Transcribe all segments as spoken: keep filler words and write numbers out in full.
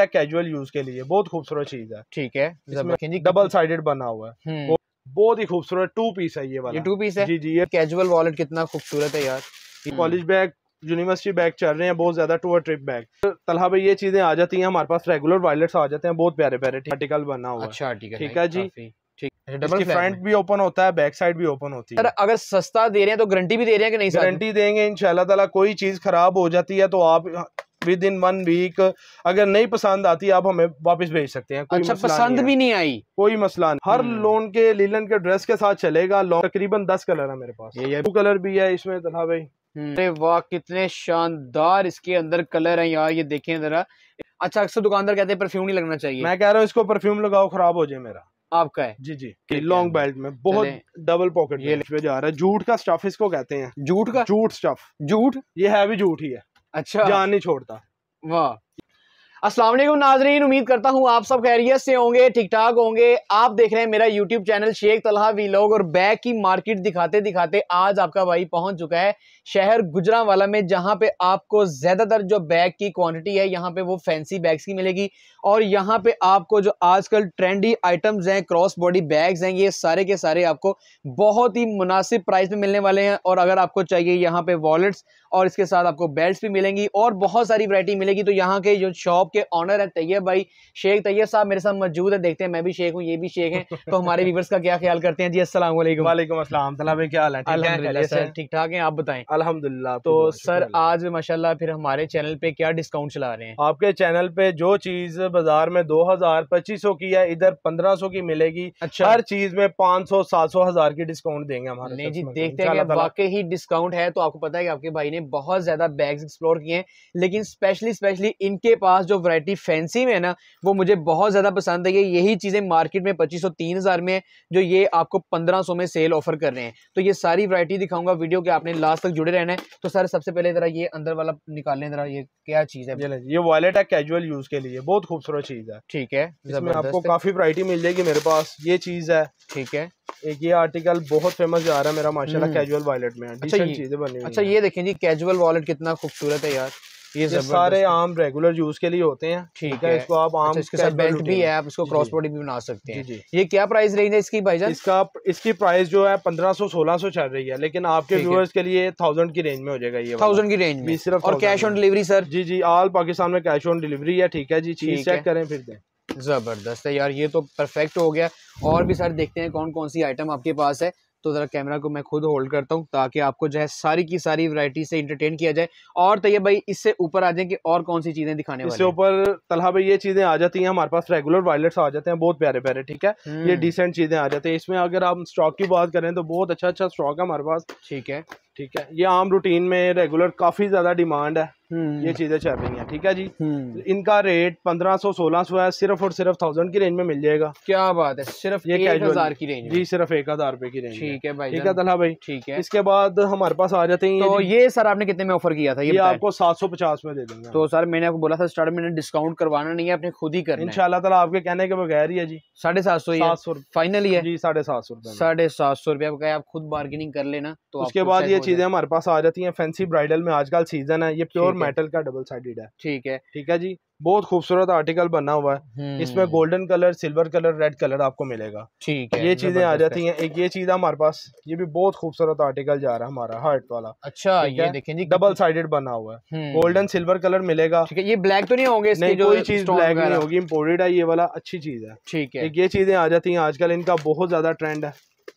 है casual use के लिए, बहुत खूबसूरत चीज है। ठीक है, इसमें डबल साइडेड बना हुआ है, बहुत ही खूबसूरत टू पीस है ये वाला। ये टू पीस है जी जी। ये कैजुअल वॉलेट कितना खूबसूरत है यार। कॉलेज बैग, यूनिवर्सिटी बैग चल रहे हैं बहुत ज्यादा, टूर ट्रिप बैग। तलहा भाई ये चीजें आ जाती हैं हमारे पास, रेगुलर वॉलेट्स आ जाते हैं, बहुत प्यारे प्यारे आर्टिकल बना हुआ है। अच्छा आर्टिकल, ठीक है जी। ठीक, इसकी फ्रंट भी ओपन होता है, बैक साइड भी ओपन होती है। सर अगर सस्ता दे रहे हैं तो गारंटी भी दे रहे हैं कि नहीं? गारंटी देंगे इंशाल्लाह ताला। कोई चीज खराब हो जाती है तो आप विद इन वन वीक अगर नहीं पसंद आती आप हमें वापस भेज सकते हैं। कोई अच्छा, मसला पसंद नहीं भी नहीं आई, कोई मसला नहीं। हर लोन के लीलन के ड्रेस के साथ चलेगा। तकरीबन दस कलर है मेरे पास, ये ब्लू कलर भी है इसमें तलहा भाई। अरे वाह कितने शानदार इसके अंदर कलर है यार, ये देखें जरा। अच्छा, अक्सर दुकानदार कहते हैं परफ्यूम नहीं लगना चाहिए, मैं कह रहा हूँ इसको परफ्यूम लगाओ खराब हो जाए मेरा। आपका है? जी जी। लॉन्ग बेल्ट में बहुत डबल पॉकेट ये पे जा रहा है। जूट का स्टफ इसको कहते हैं। जूट का? जूट स्टफ, जूट, ये है भी जूट ही है। अच्छा, जान नहीं छोड़ता। वाह। अस्सलाम वालेकुम नाजरीन, उम्मीद करता हूँ आप सब खैरियत से होंगे, ठीक ठाक होंगे। आप देख रहे हैं मेरा YouTube channel Sheikh Talha vlog, और बैग की मार्केट दिखाते दिखाते आज आपका भाई पहुंच चुका है शहर गुजरांवाला में, जहां पे आपको ज्यादातर जो बैग की क्वांटिटी है यहाँ पे वो फैंसी बैग्स की मिलेगी। और यहाँ पे आपको जो आजकल ट्रेंडी आइटम्स हैं, क्रॉस बॉडी बैग्स हैं, ये सारे के सारे आपको बहुत ही मुनासिब प्राइस में मिलने वाले हैं। और अगर आपको चाहिए यहाँ पे वॉलेट्स और इसके साथ आपको बेल्ट्स भी मिलेंगी और बहुत सारी वैरायटी मिलेगी। तो यहाँ के जो शॉप के ऑनर है तैयब भाई, शेख तैयब साहब मेरे साथ मौजूद है। देखते हैं, मैं भी शेख हूँ, ये भी शेख हैं, तो हमारे व्यूअर्स का क्या ख्याल करते हैं जी। अस्सलाम वालेकुम। वालेकुम अस्सलाम। तलहा भाई क्या हाल है? अल्हम्दुलिल्लाह सर, ठीक ठाक हैं, आप बताएं। अल्हम्दुलिल्लाह। तो सर आज माशाल्लाह फिर हमारे चैनल पे क्या डिस्काउंट चला रहे हैं? आपके चैनल पे जो चीज बाजार में दो हजार पच्चीस सौ की है, इधर पंद्रह सौ की मिलेगी। अच्छा, हर चीज में पाँच सौ सात सौ हजार की डिस्काउंट देंगे हमारे। नहीं जी, देखते हैं कि वाकई ही डिस्काउंट है। तो आपको पता है कि आपके भाई ने बहुत ज्यादा बैग्स एक्सप्लोर किए हैं, लेकिन स्पेशली स्पेशली इनके पास जो वैरायटी फैंसी में है ना, वो मुझे बहुत ज्यादा पसंद है। ये यही चीजें मार्केट में पच्चीस सौ तीन हजार में है, जो ये आपको पंद्रह सौ में सेल ऑफर कर रहे हैं। तो ये सारी वैरायटी दिखाऊंगा, वीडियो के आपने लास्ट तक जुड़े रहना है। तो सर सबसे पहले जरा ये अंदर वाला निकालें, जरा ये क्या चीज है? ये, ये वॉलेट है कैजुअल यूज के लिए, बहुत खूबसूरत चीज है। ठीक है, इसमें आपको काफी वैरायटी मिल जाएगी मेरे पास। ये चीज है, ठीक है, एक ये आर्टिकल बहुत फेमस जा रहा है मेरा माशाल्लाह, कैजुअल वॉलेट में डिसेंट चीजें बनी हुई। अच्छा ये देखें जी, कैजुअल वॉलेट कितना खूबसूरत है यार। ये, ये सारे आम रेगुलर यूज के लिए होते हैं। ठीक है, इसको आप आम, अच्छा, इसके साथ बेल्ट भी है, आप इसको क्रॉस बॉडी भी बना सकते हैं। जी, ये क्या प्राइस रेंज है इसकी भाईजान? इसका इसकी प्राइस जो है पंद्रह सौ सोलह सौ चल रही है, लेकिन आपके व्यूअर्स के लिए थाउजेंड की रेंज में हो जाएगा। ये थाउजेंड की रेंज में सिर्फ। और कैश ऑन डिलीवरी सर? जी जी, ऑल पाकिस्तान में कैश ऑन डिलीवरी है। ठीक है जी, चीज चेक करें फिर दें। जबरदस्त है यार, ये तो परफेक्ट हो गया। और भी सर देखते हैं कौन कौन सी आइटम आपके पास है। तो जरा कैमरा को मैं खुद होल्ड करता हूँ ताकि आपको जो है सारी की सारी वैरायटी से एंटरटेन किया जाए। और तैयब भाई इससे ऊपर आ जाए कि और कौन सी चीजें दिखाने वाले हैं? इससे ऊपर तलहा भाई ये चीजें आ जाती हैं हमारे पास, रेगुलर वॉलेट्स आ जाते हैं, बहुत प्यारे प्यारे। ठीक है, ये डिसेंट चीजें आ जाती हैं। इसमें अगर आप स्टॉक की बात करें तो बहुत अच्छा अच्छा स्टॉक है हमारे पास। ठीक है, ठीक है, ये आम रूटीन में रेगुलर काफी ज्यादा डिमांड है, ये चीजें चल रही हैं। ठीक है जी, इनका रेट पंद्रह सौ सोलह सौ है, सिर्फ और सिर्फ थाउजेंड की रेंज में मिल जाएगा। क्या बात है, सिर्फ ये एक हजार की रेंज? जी, सिर्फ एक हजार रुपए की रेंज। ठीक है भाई, ठीक है तलहा भाई, ठीक है। इसके बाद हमारे पास आ जाते हैं, तो ये सर आपने कितने में ऑफर किया था? ये आपको सात सौ पचास में दे देंगे। तो सर मैंने आपको बोला था स्टार्ट में डिस्काउंट करवाना नहीं है, आपने खुद ही करना है इंशाल्लाह ताला, आपके कहने के बगैर ही है जी। साढ़े सात सौ सात सौ फाइनली है जी, साढ़े सात सौ साढ़े सात सौ रुपए आप खुद बार्गेनिंग कर लेना। तो उसके बाद ये चीजें हमारे पास आ जाती हैं फैंसी ब्राइडल में, आजकल सीजन है। ये प्योर मेटल का डबल साइडेड है। ठीक है, ठीक है जी, बहुत खूबसूरत आर्टिकल बना हुआ है। इसमें golden colour, silver colour, red colour आपको मिलेगा। ठीक है, ये चीजें आ जाती हैं। एक ये चीज है हमारे पास, ये भी बहुत खूबसूरत आर्टिकल जा रहा है हमारा, हार्ट वाला। अच्छा, ये देखें जी, डबल साइडेड बना हुआ है, गोल्डन सिल्वर कलर मिलेगा। ठीक है, ये ब्लैक तो नहीं होंगे इसके? नहीं, कोई चीज ब्लैक नहीं होगी, इम्पोर्टेड है ये वाला, अच्छी चीज है। ठीक है, ये चीजें आ जाती हैं आजकल, इनका बहुत ज्यादा ट्रेंड है।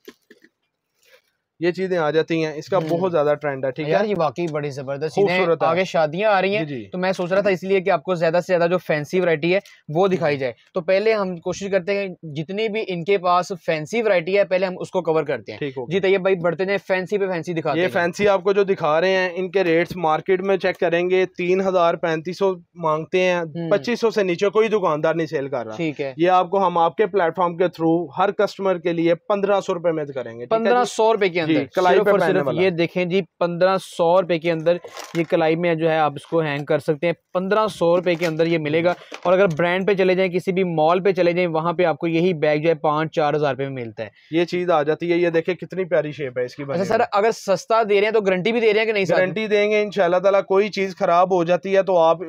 ये चीजें आ जाती हैं, इसका बहुत ज्यादा ट्रेंड है। ठीक है यार, ये वाकई बड़ी जबरदस्त खूबसूरत है। आगे शादियां आ रही हैं, तो मैं सोच रहा था इसलिए कि आपको ज्यादा से ज्यादा जो फैंसी वैरायटी है वो दिखाई जाए। तो पहले हम कोशिश करते हैं जितनी भी इनके पास फैंसी वैरायटी है पहले हम उसको कवर करते हैं। जी तैयब भाई, बढ़ते हैं फैंसी पे फैंसी दिखाते हैं। ये फैंसी आपको जो दिखा रहे हैं, इनके रेट्स मार्केट में चेक करेंगे तीन हजार पैंतीस सौ मांगते हैं, पच्चीस सौ से नीचे कोई दुकानदार नहीं सेल कर रहा। ठीक है, ये आपको हम आपके प्लेटफॉर्म के थ्रू हर कस्टमर के लिए पंद्रह सौ रुपए में करेंगे। पंद्रह सौ रुपए के अंदर कलाई पे सिर्फ ये देखें जी, पंद्रह सौ रुपए के अंदर ये कलाई में जो है आप इसको हैंग कर सकते हैं। पंद्रह सौ रुपए के अंदर ये मिलेगा। और अगर ब्रांड पे चले जाएं, किसी भी मॉल पे चले जाएं, वहां पे आपको यही बैग जो है पाँच चार हजार रुपए में मिलता है। ये चीज आ जाती है। ये देखें कितनी प्यारी शेप है इसकी। अच्छा सर, अगर सस्ता दे रहे हैं तो गारंटी भी दे रहे हैं कि नहीं? गारंटी देंगे इंशाल्लाह ताला। कोई चीज खराब हो जाती है तो आप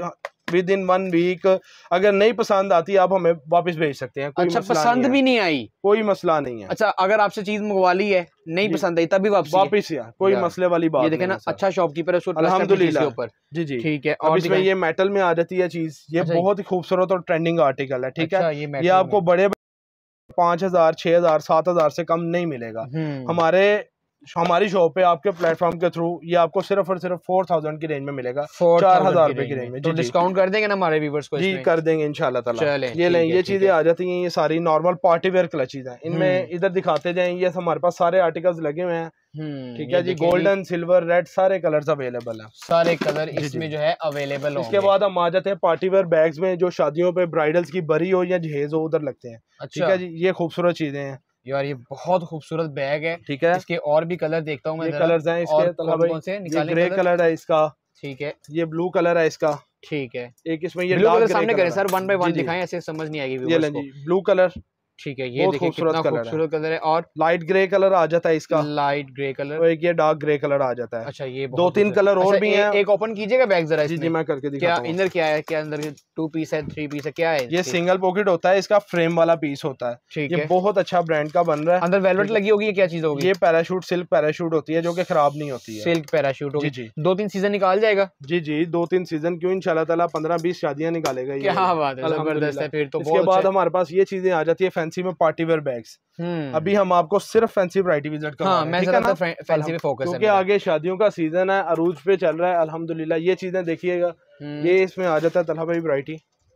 विद इन वन वीक अगर नहीं पसंद आती आप हमें वापस भेज सकते हैं। कोई अच्छा, पसंद भी नहीं आई, कोई मसला नहीं है। अच्छा, अगर आपसे चीज मंगवा ली है नहीं पसंद आई तब भी वापस वापस यार, कोई मसले वाली बात। ये देखें ना, अच्छा शॉपकीपर है, अल्हम्दुलिल्लाह ऊपर। जी जी ठीक है। और इसमें ये मेटल में आ जाती है चीज, ये बहुत ही खूबसूरत और ट्रेंडिंग आर्टिकल है। ठीक है, ये आपको बड़े पाँच हजार छह हजार सात हजार से कम नहीं मिलेगा। हमारे हमारी शॉप पे आपके प्लेटफॉर्म के थ्रू ये आपको सिर्फ और सिर्फ फोर थाउजेंड की रेंज में मिलेगा, चार हजार रुपए की रेंज में। तो डिस्काउंट कर देंगे ना हमारे व्यूवर्स को? जी कर देंगे इंशाल्लाह ताला। ये लें, ये चीजें आ जाती हैं, ये सारी नॉर्मल पार्टी वेयर क्लचेज हैं। इनमें इधर दिखाते जाएं, ये हमारे पास सारे आर्टिकल्स लगे हुए हैं। ठीक है जी, गोल्डन सिल्वर रेड सारे कलर्स अवेलेबल हैं, सारे कलर इसमें जो है अवेलेबल होंगे। इसके बाद हम आ जाते हैं पार्टी वेयर बैग्स में, जो शादियों पे ब्राइडल्स की बरी हो या जहेज हो उधर लगते हैं। ठीक है जी, ये खूबसूरत चीजें हैं यार, ये बहुत खूबसूरत बैग है। ठीक है, इसके और भी कलर देखता हूँ मैं, ये कलर्स हैं इसके, कौन से निकालें? ग्रे कलर है इसका। ठीक है, ये ब्लू कलर है इसका। ठीक है, एक इसमें ये ब्लू कलर सामने करें सर, वन बाय वन दिखाएं, ऐसे समझ नहीं आएगी। ये लें जी, ब्लू कलर। ठीक है, ये देखिए कितना खूबसूरत कलर है। और लाइट ग्रे कलर आ जाता है इसका, लाइट ग्रे कलर, और एक ये डार्क ग्रे कलर आ जाता है। अच्छा, ये दो तीन कलर और भी हैं। एक ओपन कीजिएगा बैग जरा। जी जी मैं करके दिखाता हूं। क्या अंदर क्या है? क्या अंदर टू पीस है, थ्री पीस है, क्या है? ये सिंगल पॉकेट होता है, इसका फ्रेम वाला पीस होता है। ठीक है, ये बहुत अच्छा ब्रांड का बन रहा है। अंदर वेलवेट लगी होगी, क्या चीज होगी? ये पैराशूट, सिल्क पैराशूट होती है जो कि खराब नहीं होती है। सिल्क पैराशूट होगी। जी, दो तीन सीजन निकाल जाएगा। जी जी, दो तीन सीजन क्यों, इंशाल्लाह ताला पंद्रह बीस शादियां निकालेगा। क्या बात है, जबरदस्त है। फिर तो इसके बाद हमारे पास ये चीजें आ जाती है फैंसी में, पार्टी वेयर बैग्स। अभी हम आपको सिर्फ फैंसी वैरायटी विजिट कर हाँ, मैं जरा फैंसी पे फोकस है, क्योंकि आगे शादियों का सीजन है, अरूज पे चल रहा है अल्हम्दुलिल्लाह। ये चीजें देखिएगा, ये इसमें आ जाता है तलहा भाई वैरायटी।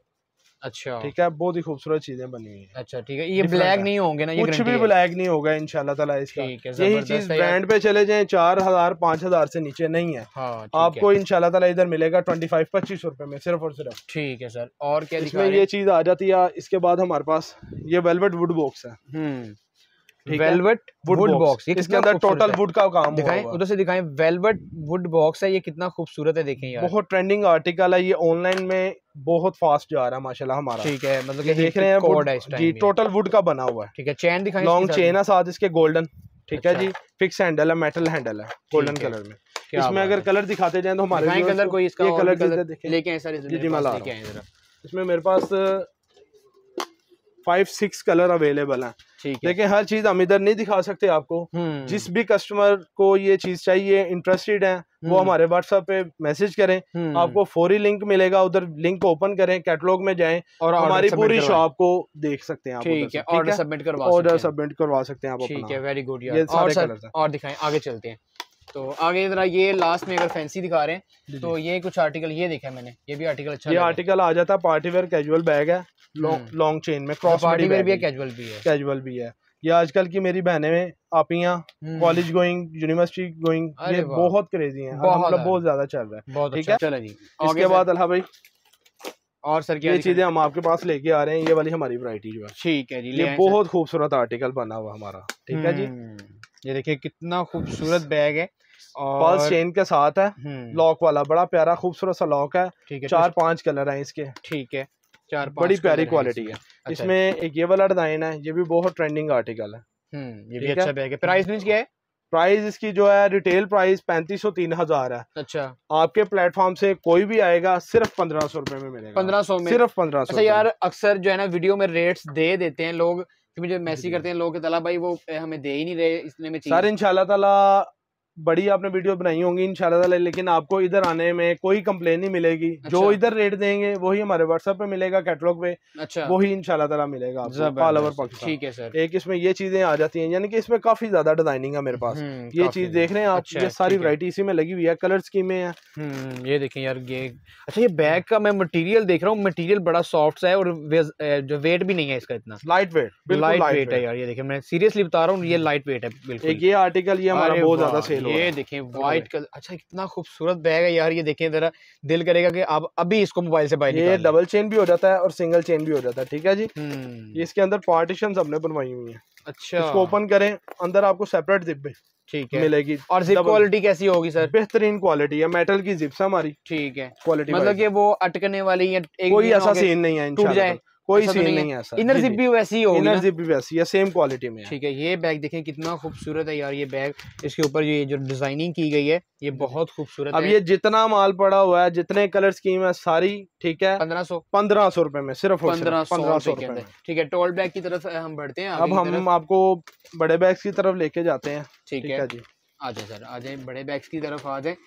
अच्छा, ठीक है, बहुत ही खूबसूरत चीजें बनी हुई है। अच्छा ठीक है, ये ब्लैक नहीं होंगे ना? ये कुछ भी ब्लैक नहीं होगा इंशाल्लाह ताला इसका। यही चीज ब्रांड पे चले जाएं, चार हजार पाँच हजार से नीचे नहीं है। हाँ, आपको इंशाल्लाह ताला इधर मिलेगा ट्वेंटी फाइव पच्चीस रुपए में सिर्फ और सिर्फ। ठीक है सर, और क्या इसमें ये चीज आ जाती है। इसके बाद हमारे पास ये वेलवेट वुड बॉक्स है। वेलवेट वुड बॉक्स, इसके अंदर टोटल वुड का काम दिखाएं, उधर से दिखाएं। वेलवेट वुड बॉक्स है, ये कितना खूबसूरत है, देखें यार, बहुत ट्रेंडिंग आर्टिकल है। ये ऑनलाइन में बहुत फास्ट जा रहा है माशाल्लाह हमारा। ठीक है, मतलब कि देख रहे हैं कोड है इस टाइम जी, टोटल वुड का बना हुआ है। ठीक है, चेन दिखाएं, लॉन्ग चेन है साथ इसके, गोल्डन। ठीक है जी, फिक्स हैंडल है, मेटल हैंडल है, गोल्डन कलर में। इसमें अगर कलर दिखाते जाए तो हमारे कलर कोई इसका कलर लेके आए सर, जी जी मैं ला रहा हूं। इसमें मेरे पास फाइव सिक्स कलर अवेलेबल हैं। लेकिन हर चीज हम इधर नहीं दिखा सकते आपको। जिस भी कस्टमर को ये चीज चाहिए, इंटरेस्टेड है, वो हमारे व्हाट्सएप पे मैसेज करें, आपको फौरी लिंक मिलेगा। उधर लिंक ओपन करें, कैटलॉग में जाएं और हमारी पूरी शॉप को देख सकते हैं आप। ठीक है, ऑर्डर सबमिट करवा ऑर्डर सबमिट करवा सकते हैं आप। ठीक है, वेरी गुड यार। और, और दिखाएं, आगे चलते हैं। तो आगे जरा ये लास्ट में अगर फैंसी दिखा रहे हैं तो ये कुछ आर्टिकल ये देखा मैंने, ये भी आर्टिकल अच्छा। ये आर्टिकल आ जाता है पार्टी वेयर कैजुअल बैग है, लॉन्ग चेन में, क्रॉस पार्टी वेयर भी है, कैजुअल भी है। कैजुअल भी है। ये आजकल की मेरी बहनें में आपियां, कॉलेज गोइंग, यूनिवर्सिटी गोइंग, ये बहुत क्रेजी हैं, मतलब बहुत ज्यादा चल रहा है। ठीक है, चलो जी। इसके बाद अल्लाह भाई और सर क्या ये चीजें हम आपके पास लेके आ रहे हैं, ये वाली हमारी वैरायटी जो है। ठीक है जी, ये बहुत खूबसूरत आर्टिकल बना हुआ हमारा। ठीक है जी, ये देखिए कितना खूबसूरत बैग है, पल्स चेन के साथ है, लॉक वाला, बड़ा प्यारा खूबसूरत सा लॉक है। ठीक है, चार पांच कलर हैं इसके। ठीक है, चार पांच, बड़ी प्यारी क्वालिटी है। इसमें एक ये वाला डिजाइन है, ये भी बहुत ट्रेंडिंग आर्टिकल है। ये भी अच्छा बैग है। प्राइस रेंज क्या है? प्राइस इसकी जो है रिटेल प्राइस पैंतीस सौ तीन हजार है। अच्छा, आपके प्लेटफॉर्म से कोई भी आएगा सिर्फ पंद्रह सौ रुपए में मिलेगा। पंद्रह सौ में, सिर्फ पंद्रह सौ। अच्छा यार, अक्सर जो है ना वीडियो में रेट्स दे देते हैं लोग, मुझे मैसेज करते हैं लोग, तला भाई वो हमें दे ही नहीं रहे इतने में चीज। सर इंशाल्लाह ताला बड़ी आपने वीडियो बनाई होंगी इंशाल्लाह ताला, लेकिन आपको इधर आने में कोई कंप्लेन नहीं मिलेगी। अच्छा। जो इधर रेट देंगे वही हमारे व्हाट्सएप पे मिलेगा, कैटलॉग पे। अच्छा, वही इंशाल्लाह ताला मिलेगा आपको ऑल ओवर पाकिस्तान। ठीक है सर। एक इसमें ये चीजें आ जाती हैं, यानी कि इसमें काफी ज्यादा डिजाइनिंग है मेरे पास। ये चीज देख रहे हैं आप, ये सारी वैरायटी इसी में लगी हुई है, कलर स्कीमें हैं। ये देखें यार, ये अच्छा, ये बैग का मैं मटेरियल देख रहा हूँ, मटेरियल बड़ा सॉफ्ट है और जो वेट भी नहीं है इसका इतना, लाइट वेट, लाइट वेट है यार। ये देखें, मैं सीरियसली बता रहा हूँ, ये लाइट वेट है बिल्कुल। ये आर्टिकल ये हमारा बहुत ज्यादा सेल हो रहा है। ये देखें व्हाइट कलर, अच्छा कितना खूबसूरत बैग है यार। ये देखें जरा, दिल करेगा कि आप अभी इसको मोबाइल से बाहर निकालें। ये डबल चेन भी हो जाता है और सिंगल चेन भी हो जाता है। ठीक है जी, ये इसके अंदर पार्टीशंस हमने बनवाई हुई है। अच्छा, इसको ओपन करें, अंदर आपको सेपरेट जिप ठीक है मिलेगी। और जिप क्वालिटी कैसी होगी सर? बेहतरीन क्वालिटी है, मेटल की जिप्स हमारी। ठीक है, क्वालिटी मतलब कि वो अटकने वाली या कोई ऐसा सीन नहीं है, टूट जाए कोई सीन नहीं, नहीं है सर। इनर जिप भी वैसी ही होगी, इनर जिप भी वैसी है, सेम क्वालिटी में। ठीक है, ये बैग देखें कितना खूबसूरत है यार, ये बैग, इसके ऊपर ये जो डिजाइनिंग की गई है ये बहुत खूबसूरत है। अब ये जितना माल पड़ा हुआ है, जितने कलर स्कीम है सारी, ठीक है, पंद्रह सौ पंद्रह सौ रुपए में, सिर्फ पंद्रह सौ रुपए में। ठीक है, टोल बैग की तरफ हम बढ़ते हैं। अब हम आपको बड़े बैग्स की तरफ लेके जाते हैं। ठीक है जी, आ जाए सर, आ जाए बड़े बैग्स की तरफ आ जाए।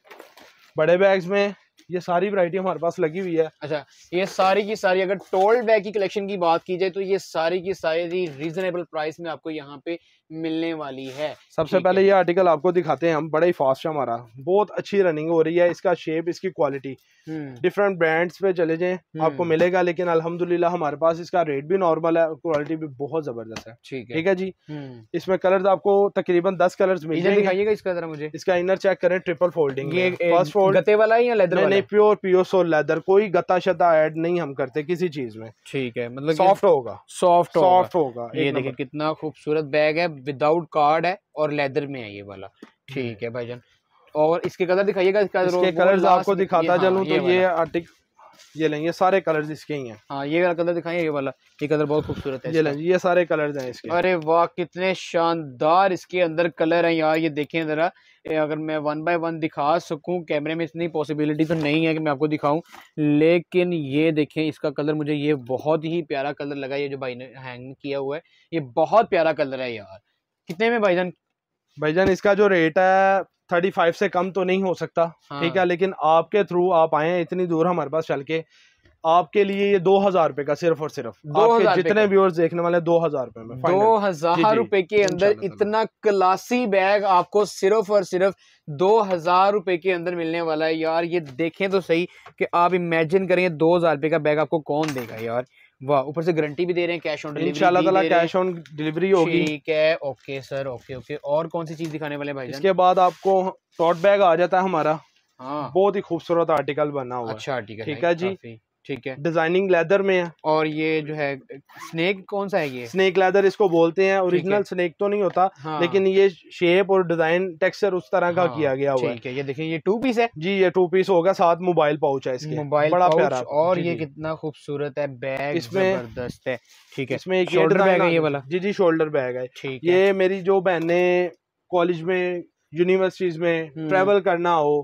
बड़े बैग्स में ये सारी वैरायटी हमारे पास लगी हुई है। अच्छा, ये सारी की सारी, अगर टोल बैग की कलेक्शन की बात की जाए तो ये सारी की सारी रीजनेबल प्राइस में आपको यहाँ पे मिलने वाली है। सबसे पहले ये आर्टिकल आपको दिखाते हैं हम, बड़ा ही फास्ट है हमारा, बहुत अच्छी रनिंग हो रही है। इसका शेप, इसकी क्वालिटी, डिफरेंट ब्रांड्स पे चले जाएं आपको मिलेगा, लेकिन अल्हम्दुलिल्लाह हमारे पास इसका रेट भी नॉर्मल है, क्वालिटी भी बहुत जबरदस्त है। ठीक है, ठीक है जी। इसमें कलर्स आपको तकरीबन दस कलर्स मिल जाएंगे। दिखाइएगा इसका जरा मुझे। इसका इनर चेक करें, ट्रिपल फोल्डिंग, ये फर्स्ट फोल्ड गते वाला है या लेदर वाला? नहीं, प्योर प्योर सोल लेदर, कोई गत्ता शता ऐड नहीं हम करते किसी चीज में। ठीक है, मतलब सॉफ्ट होगा, सॉफ्ट सॉफ्ट होगा। ये देखिए कितना खूबसूरत बैग है, विदाउट कार्ड है और लेदर में है ये वाला। ठीक है भाईजान, और इसके कलर दिखाइएगा। इसका इसके कलर्स आपको दिखाता चलूं तो ये आर्टिकल, ये लेंगे सारे कलर्स इसके ही हैं। हाँ, ये वाला कलर दिखाइए, ये वाला, ये कलर बहुत खूबसूरत है। ये लेंगे, ये सारे कलर्स हैं इसके। अरे वाह, कितने शानदार इसके अंदर कलर हैं यार, ये देखें जरा। अगर मैं वन बाय वन दिखा सकूं, कैमरे में इतनी पॉसिबिलिटी तो नहीं है कि मैं आपको दिखाऊं, लेकिन ये देखें इसका कलर, मुझे ये बहुत ही प्यारा कलर लगा। ये जो भाई ने हैंग किया हुआ है ये बहुत प्यारा कलर है यार। कितने में भाईजान? भाईजान इसका जो रेट है थर्टी फाइव से कम तो नहीं हो सकता। हाँ। ठीक है, लेकिन आपके थ्रू आप आए हैं इतनी दूर हमारे पास चल के, आपके लिए ये दो हजार रुपए का, सिर्फ और सिर्फ आपके जितने व्यूअर्स देखने वाले, दो हजार रुपए में, दो हजार रुपए के अंदर इतना क्लासी बैग आपको सिर्फ और सिर्फ दो हजार रुपए के अंदर मिलने वाला है यार। ये देखें तो सही कि आप इमेजिन करेंगे दो हजार रुपए का बैग आपको कौन देगा यार। वाह, ऊपर से गारंटी भी दे रहे हैं, कैश ऑन डिलीवरी इंशाल्लाह ताला कैश ऑन डिलीवरी होगी। ठीक है, ओके सर, ओके ओके। और कौन सी चीज दिखाने वाले भाई? इसके बाद आपको टोट बैग आ जाता है हमारा। हाँ, बहुत ही खूबसूरत आर्टिकल बना हुआ है। अच्छा आर्टिकल, ठीक है जी, ठीक है, डिजाइनिंग लेदर में है। और ये जो है स्नेक कौन सा है? ये स्नेक लेदर इसको बोलते हैं। ओरिजिनल स्नेक तो नहीं होता। हाँ। लेकिन ये शेप और डिजाइन टेक्सचर उस तरह का हाँ। किया गया हुआ है। ठीक है, ये देखिए ये टू पीस है जी, ये टू पीस होगा, साथ मोबाइल पाउच है इसके, मोबाइल बड़ा प्यारा। और ये कितना खूबसूरत है बैग, इसमें जबरदस्त है। ठीक है, इसमें एक शोल्डर बैग है ये वाला। जी जी, शोल्डर बैग है। ठीक है, ये मेरी जो बहनें कॉलेज में, यूनिवर्सिटीज में ट्रेवल करना हो,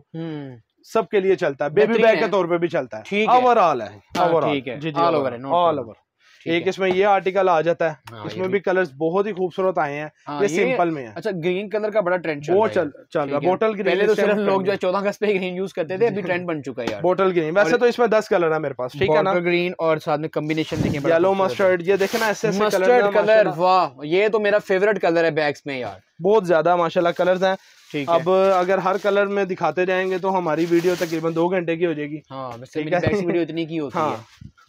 सबके लिए चलता है, बेबी बैग के तौर पे भी चलता है। ओवरऑल है, ओवरऑल जी जी, ऑल ओवर, ऑल ओवर। एक इसमें ये आर्टिकल आ जाता है। हाँ, इसमें भी कलर्स बहुत ही खूबसूरत आए हैं। हाँ, ये, ये सिंपल में है। अच्छा, ग्रीन कलर का बड़ा ट्रेंड चल रहा है। चल चल रहा है बोटल ग्रीन। पहले तो सिर्फ लोग जो चौदह अगस्त पे ग्रीन यूज करते थे, अभी ट्रेंड बन चुका है यार बोटल ग्रीन। वैसे तो इसमें दस कलर है मेरे पास, ठीक है ना। ग्रीन और साथ में कॉम्बिनेशन देखें, येलो मस्टर्ड, ये देखे ना, ऐसे ऐसे मस्टर्ड कलर। वाह, ये तो मेरा फेवरेट कलर है बैग्स में यार, बहुत ज्यादा माशाल्लाह कलर्स हैं। अब अगर हर कलर में दिखाते जाएंगे तो हमारी वीडियो तकरीबन दो घंटे की हो जाएगी। हाँ, वैसे मेरी बैग्स की वीडियो इतनी की होती है।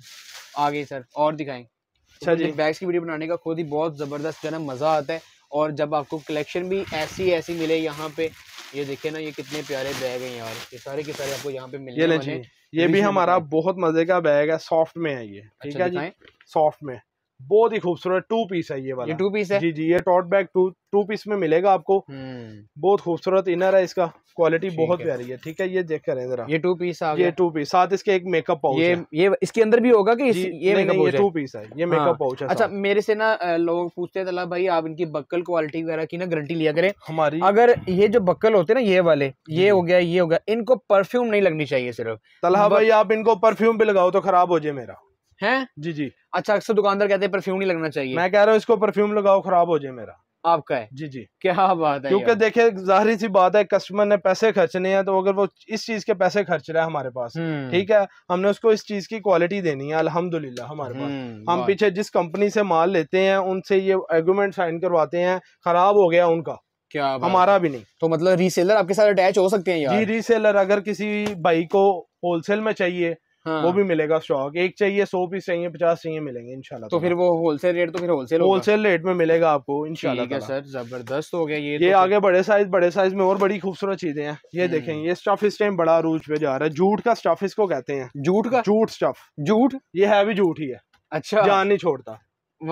आगे सर और दिखाएं। अच्छा जी, बैग्स की वीडियो बनाने का खुद ही बहुत जबरदस्त जो है ना मजा आता है, और जब आपको कलेक्शन भी ऐसी ऐसी मिले यहाँ पे, ये देखिए ना, ये कितने प्यारे बैग हैं यार, ये सारे के सारे आपको यहाँ पे मिलने वाले हैं। ये भी हमारा बहुत मजे का बैग है, सॉफ्ट में है ये। ठीक है जी, सॉफ्ट में, बहुत ही खूबसूरत टू पीस है ये वाला। ये टू पीस है जी जी, ये tote bag two two piece में मिलेगा आपको। बहुत खूबसूरत इनर है, इसका क्वालिटी बहुत प्यारी है। ठीक है, ये देख कर जरा, ये टू पीस आ गया। ये टू पीस, साथ इसके एक मेकअप पाउच ये है। ये इसके अंदर भी होगा कि इस, ये मेकअप पाउच है? टू पीस है, ये मेकअप पाउच है। अच्छा, मेरे से ना लोग पूछते हैं तला भाई, आप इनकी बक्कल क्वालिटी वगैरह की ना गारंटी लिया करें हमारी। अगर ये जो बक्कल होते हैं ना, ये वाले, ये हो गया, ये हो गया, इनको परफ्यूम नहीं लगनी चाहिए सिर्फ। तलहा भाई, आप इनको परफ्यूम पे लगाओ तो खराब हो जाए मेरा है जी जी। अच्छा, अक्सर दुकानदार कहते हैं परफ्यूम नहीं लगना चाहिए, मैं कह रहा हूँ इसको परफ्यूम लगाओ, खराब हो जाए मेरा। आपका है जी जी, क्या बात है। क्योंकि देखिए जाहिर सी बात है, कस्टमर ने पैसे खर्चने हैं, तो अगर वो इस चीज के पैसे खर्च रहा है हमारे पास, ठीक है, हमने उसको इस चीज की क्वालिटी देनी है। अल्हम्दुलिल्लाह हमारे पास, हम पीछे जिस कंपनी से माल लेते हैं उनसे ये एग्रीमेंट साइन करवाते हैं, खराब हो गया उनका, क्या हमारा भी नहीं। तो मतलब रीसेलर आपके साथ अटैच हो सकते हैं यार? जी, रीसेलर अगर किसी भाई को होलसेल में चाहिए, हाँ। वो भी मिलेगा स्टॉक। एक चाहिए, सौ पीस चाहिए, पचास चाहिए, मिलेंगे इंशाल्लाह। तो फिर वो होलसेल रेट, तो फिर होलसेल होलसेल रेट में मिलेगा आपको इंशाल्लाह। ठीक है सर, जबरदस्त हो गया ये। ये तो आगे बड़े साइज, बड़े साइज में और बड़ी खूबसूरत चीजें हैं। ये देखें, ये स्टफ इस टाइम बड़ा रूज पे जा रहा है, जूट का स्टफ इसको कहते हैं। जूट का? जूट स्टफ, जूट, ये है भी जूट ही है। अच्छा, जान नहीं छोड़ता। वाह,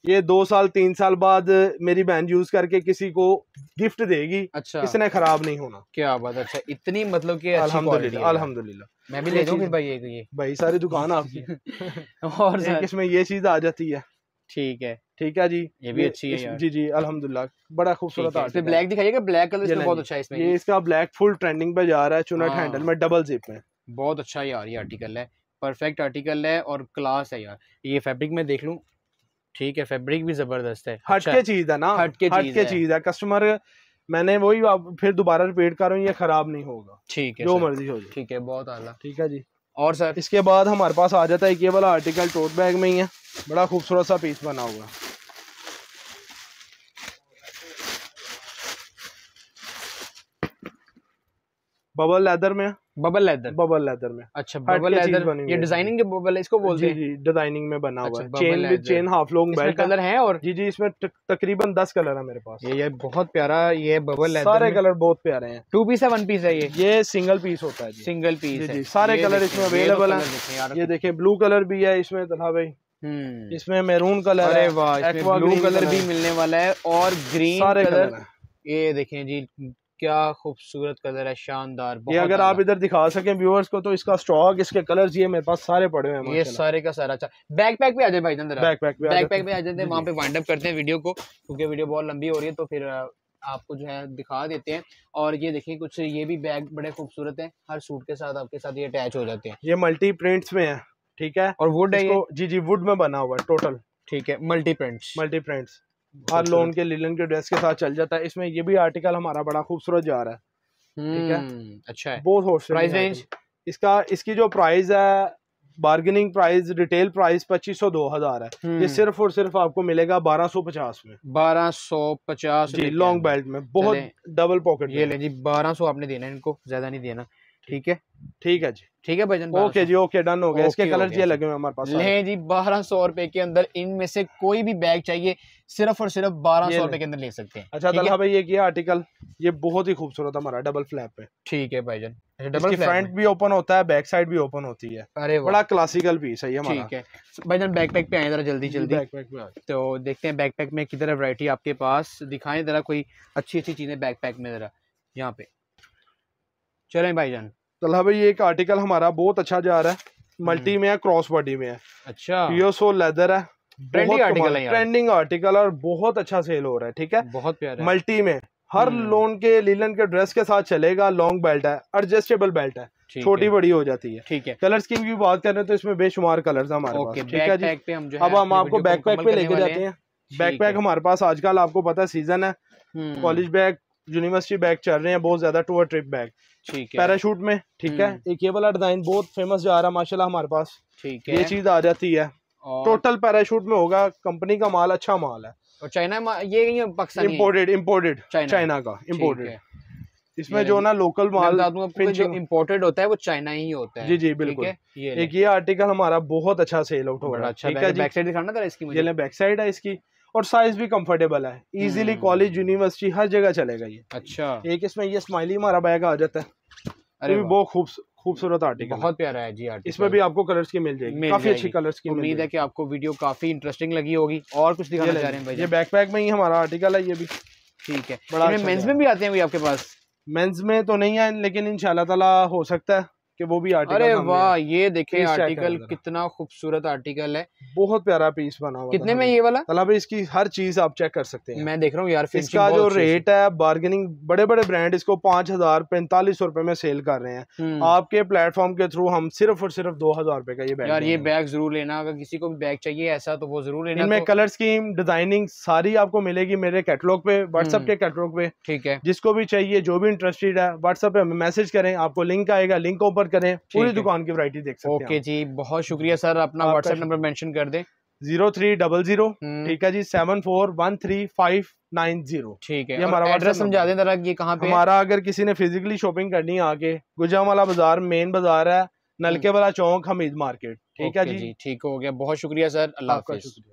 ये दो साल तीन साल बाद मेरी बहन यूज करके किसी को गिफ्ट देगी। अच्छा, इसने खराब नहीं होना। क्या बात। अच्छा, इतनी मतलब कि अल्हम्दुलिल्लाह अल्हम्दुलिल्लाह। मैं भी ले जाऊं फिर भाई ये ये भाई सारी दुकान आपकी। और सर इसमें ये चीज आ जाती है। ठीक है ठीक है जी, ये भी अच्छी है यार। जी जी अल्हम्दुलिल्लाह, बड़ा खूबसूरत आर्टिकल। इसमें ब्लैक दिखाइएगा, ब्लैक कलर इसमें बहुत अच्छा है। इसमें ये इसका ब्लैक फुल ट्रेंडिंग पे जा रहा है, चुनट हैंडल में डबल जिप में। बहुत अच्छा यार ये आर्टिकल है, परफेक्ट आर्टिकल है और क्लास है यार। ये फैब्रिक में देख लूं, ठीक है फैब्रिक भी जबरदस्त है। हट के चीज है ना, हट के चीज है। कस्टमर मैंने वही फिर दोबारा रिपीट कर रहा हूँ, ये खराब नहीं होगा। ठीक है जो मर्जी हो जाए। ठीक है, बहुत आला। ठीक है जी। और सर इसके बाद हमारे पास आ जाता है ये वाला आर्टिकल, टोट बैग में ही है, बड़ा खूबसूरत सा पीस बना हुआ। बबल लेदर में, बबल लेदर, बबल लेदर में। अच्छा बबल लेदर, ये डिजाइनिंग के बबल इसको बोलते हैं। जी जी डिजाइनिंग में बना हुआ है। अच्छा, chain with chain half long belt colour है। और जी जी इसमें तकरीबन दस कलर है मेरे पास। ये ये बहुत प्यारा, ये बबल लेदर सारे कलर बहुत प्यारे हैं। टू पीस है वन पीस है? ये ये सिंगल पीस होता है जी, सिंगल पीस जी है। जी सारे कलर इसमें अवेलेबल है। ये देखिए ब्लू कलर भी है इसमें तलहा भाई, इसमें मैरून कलर, अरे वाह इसमें ब्लू कलर भी मिलने वाला है और ग्रीन सारे कलर है। ये देखें जी क्या खूबसूरत कलर है, शानदार। ये अगर आप इधर दिखा सकें व्यूअर्स को तो इसका स्टॉक, इसके कलर्स ये मेरे पास सारे पड़े हुए हैं। ये सारे का सारा। अच्छा बैक पैक पे आ जाए भाई, बैक पैक पे बैक पैक पे आ जाते हैं, वहाँ पे वाइंड अप करते हैं वीडियो को, क्योंकि वीडियो बहुत लंबी हो रही है तो फिर आपको जो है दिखा देते हैं। और ये देखिए कुछ ये भी बैग बड़े खूबसूरत हैं, हर सूट के साथ आपके साथ ये अटैच हो जाते हैं। ये मल्टी प्रिंट्स में है, ठीक है। और वुड है ये? जी जी वुड में बना हुआ है टोटल। ठीक है, मल्टी प्रिंट्स, मल्टी प्रिंट्स हर लोन के लिलन के ड्रेस के साथ चल जाता है। इसमें ये भी आर्टिकल हमारा बड़ा खूबसूरत जा रहा है, ठीक है। अच्छा है। बहुत होश प्राइस रेंज इसका, इसकी जो प्राइस है बार्गेनिंग प्राइस, रिटेल प्राइस पच्चीस सौ दो हजार है। ये सिर्फ और सिर्फ आपको मिलेगा बारह सौ पचास में। बारह सौ पचास जी लॉन्ग बेल्ट में, बहुत डबल पॉकेट। ये ले जी बारह सौ आपने देना है इनको, ज्यादा नहीं देना। ठीक है ठीक है जी, ठीक है भाईजान। ओके जी ओके डन हो गया। इसके कलर ये लगे हुए हमारे पास। ले जी बारह सौ रुपए के अंदर इनमें से कोई भी बैग चाहिए सिर्फ और सिर्फ बारह सौ रुपए के अंदर ले सकते हैं। अच्छा तलहा भाई ये किया आर्टिकल, ये बहुत ही खूबसूरत हमारा डबल फ्लैप पे। ठीक है भाईजान, डबल फ्रंट भी ओपन होता है, बैक साइड भी ओपन होती है। अरे बड़ा क्लासिकल पीस है ये हमारा। ठीक है भाईजान, बैकपैक पे आए जरा जल्दी जल्दी। बैकपैक में तो देखते हैं बैकपैक में किधर वैरायटी आपके पास, दिखाएं जरा कोई अच्छी अच्छी चीजें बैकपैक में जरा यहाँ पे। चलें भाईजान। तलहा भाई ये एक आर्टिकल हमारा बहुत अच्छा जा रहा है, मल्टी में है, क्रॉस बॉडी में है। अच्छा पियोसो लेदर है, ट्रेंडिंग आर्टिकल है, ट्रेंडिंग आर्टिकल और बहुत अच्छा सेल हो रहा है। ठीक है, बहुत प्यारा। मल्टी में हर लोन के लिलन के ड्रेस के साथ चलेगा। लॉन्ग बेल्ट है, एडजस्टेबल बेल्ट है, छोटी बड़ी हो जाती है। ठीक है, कलर्स की भी बात करें तो इसमें बेशुमार कलर्स है हमारे पास। ठीक है जी, पे हम जो अब हम आपको बैकपैक पे लेके जाते हैं। बैकपैक हमारे पास आजकल आपको पता है सीजन है, कॉलेज बैग, यूनिवर्सिटी बैग चल रहे हैं बहुत ज्यादा, टूर ट्रिप बैग। ठीक है, पैराशूट में। ठीक है, एक ये वाला डिजाइन बहुत फेमस जा रहा है माशाल्लाह हमारे पास। ठीक है, ये चीज आ जाती है। टोटल पैराशूट में होगा, कंपनी का माल अच्छा माल है। और चाइना ये पाकिस्तान इम्पोर्टेड, इम्पोर्टेड चाइना का इम्पोर्टेड। इसमें जो ना लोकल माल जो इम्पोर्टेड होता है वो चाइना ही होता है। जी जी बिल्कुल। एक ये आर्टिकल हमारा बहुत अच्छा सेल आउट हो रहा है। ठीक है जी, बैक साइड दिखाना था इसकी मुझे। ये बैक साइड है इसकी और साइज भी कंफर्टेबल है, इजीली कॉलेज यूनिवर्सिटी हर जगह चलेगा ये। अच्छा, एक इसमें ये स्माइली हमारा बैग आ जाता है। अरे बहुत खूबसूरत आर्टिकल, बहुत प्यारा है जी आर्टिकल। इसमें भी आपको कलर्स की मिल जाएगी, काफी अच्छी कलर्स की। उम्मीद है कि आपको वीडियो काफी इंटरेस्टिंग लगी होगी। और कुछ दिखाना चाह रहे हैं भाई? ये बैकपैक में ही हमारा आर्टिकल है ये भी। ठीक है, बड़ा मेंस में भी आते हैं आपके पास? मेंस में तो नहीं है, लेकिन इंशाल्लाह ताला हो सकता है कि वो भी आर्टिकल। अरे वाह, ये देखें आर्टिकल कितना खूबसूरत आर्टिकल है, बहुत प्यारा पीस बना हुआ। कितने में ये वाला? तलब इसकी हर चीज आप चेक कर सकते हैं। मैं देख रहा हूँ यार, इसका जो रेट है बार्गेनिंग, बड़े बड़े ब्रांड इसको पांच हजार पैंतालीस सौ रुपए में सेल कर रहे हैं। आपके प्लेटफॉर्म के थ्रू हम सिर्फ और सिर्फ दो हजार रुपए का ये बैग। यार ये बैग जरूर लेना, अगर किसी को भी बैग चाहिए ऐसा तो वो जरूर लेना। इनमें कलर स्कीम, डिजाइनिंग सारी आपको मिलेगी मेरे कैटलॉग पे, व्हाट्सएप के कैटलॉग पे। ठीक है, जिसको भी चाहिए, जो भी इंटरेस्टेड है, व्हाट्सएप पे हमें मैसेज करें, आपको लिंक आएगा, लिंक ओपन करें, पूरी दुकान की वैरायटी देख सकते हैं। ओके जी, बहुत शुक्रिया सर। अपना व्हाट्सएप नंबर मेंशन कर दें। जीरो थ्री डबल जीरो ठीक है जी, seven four one three five nine zero. ठीक है, हमारा एड्रेस समझा दें जरा, ये कहाँ पे हमारा? अगर किसी ने फिजिकली शॉपिंग करनी है आके, गुजरावाला बाजार मेन बाजार है, नलके वाला चौक, हमीद मार्केट। ठीक है जी, ठीक हो गया, बहुत शुक्रिया सर, अल्लाह हाफिज।